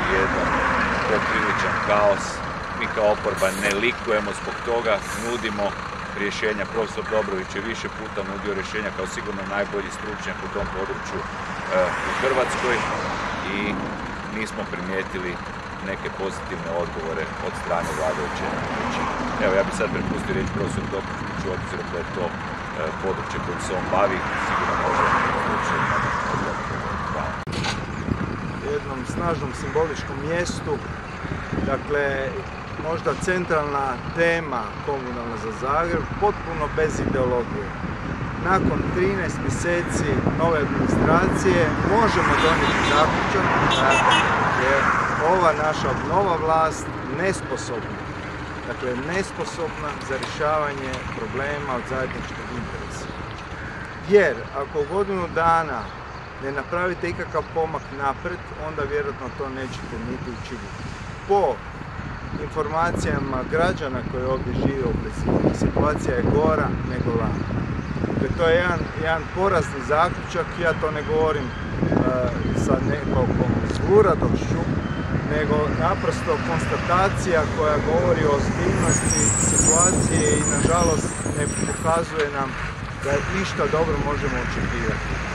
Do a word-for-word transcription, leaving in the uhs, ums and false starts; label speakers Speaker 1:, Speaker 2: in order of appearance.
Speaker 1: jedan popriličan kaos. Mi kao oporba ne likujemo zbog toga, nudimo rješenja. Profesor Dobrović je više puta nudio rješenja kao sigurno najbolji stručnjak u tom području u Hrvatskoj i nismo primijetili neke pozitivne odgovore od strane vladajuće većine. Evo, ja bih sad prepustio reći profesor Dobroviću, obzirom da je to područje kojim se on bavi, sigurno može odlučiti. Hvala.
Speaker 2: Jednom snažnom simboličkom mjestu, dakle, možda centralna tema komunalna za Zagreb, potpuno bez ideologije. Nakon trinaest mjeseci nove administracije možemo donijeti zaključak da je ova naša nova vlast nesposobna, dakle nesposobna za rješavanje problema od zajedničkog interesa. Jer ako u godinu dana ne napravite ikakav pomak naprijed, onda vjerojatno to nećete niti učiniti. Po informacijama građana koji ovdje žive u blizini, situacija je gora nego lana. Dakle, to je jedan, jedan porazni zaključak, ja to ne govorim uh, sa nekakvom zluradošću, nego naprosto konstatacija koja govori o ozbiljnosti situacije i nažalost ne pokazuje nam da išta dobro možemo očekivati.